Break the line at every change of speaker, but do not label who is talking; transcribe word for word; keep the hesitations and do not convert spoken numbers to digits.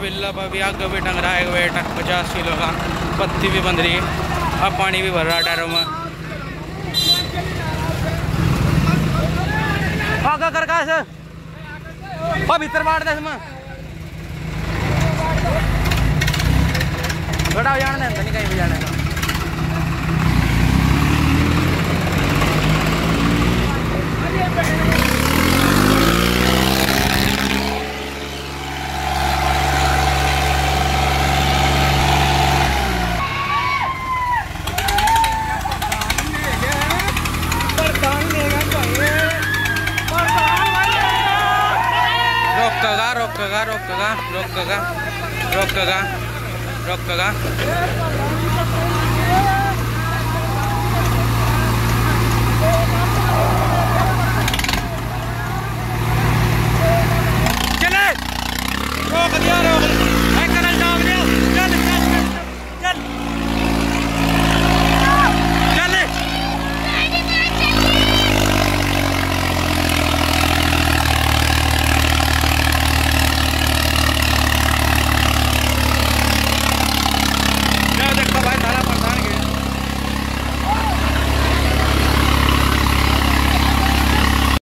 बिल्ला पर भी आगे भी टंग रहा है वेट पचास किलो का। पत्ती भी बंध रही है। अब पानी भी भर रहा है टायरों में। आगा कर का से अब भीतर बांट दे इसमें बड़ा जाने दे नहीं कहीं भी जाने का। रोकेगा रोकेगा रोकेगा रोकेगा रोकेगा रोकेगा